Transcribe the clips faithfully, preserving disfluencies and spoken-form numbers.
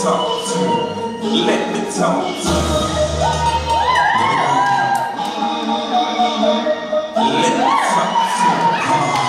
talk to you. Let me talk to you. Let me talk to you.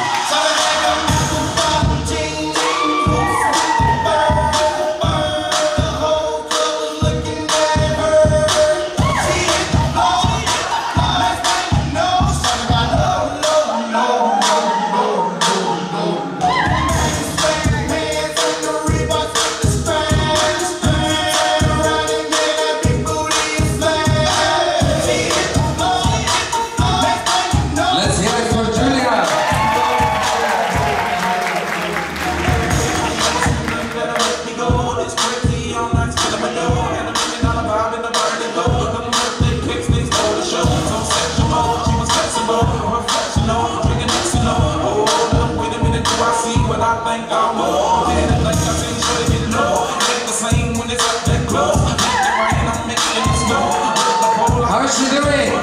How's she doing?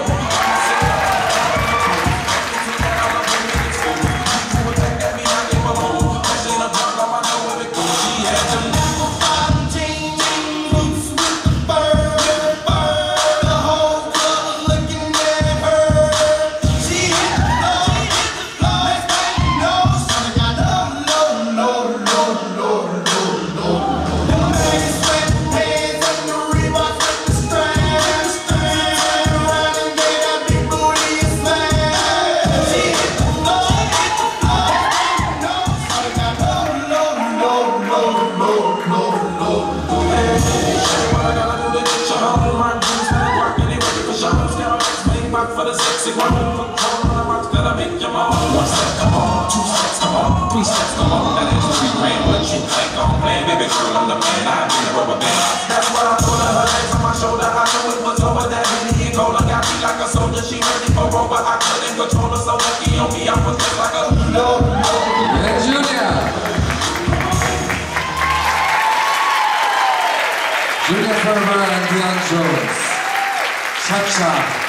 For the sexy one, I'm gonna make your mom. One step, come on, two steps, come on, three steps, come on. That is three grand, what you think I'm playing? Baby girl, I'm the man, I need a rubber band. That's why I put her legs on my shoulder. I knew it was over that really and cola. Got me like a soldier, she ready for over. I couldn't control her, so lucky on me, I was just like a no, no. Hey, Junior. Junior Furber and Dion Jones. Cha-cha.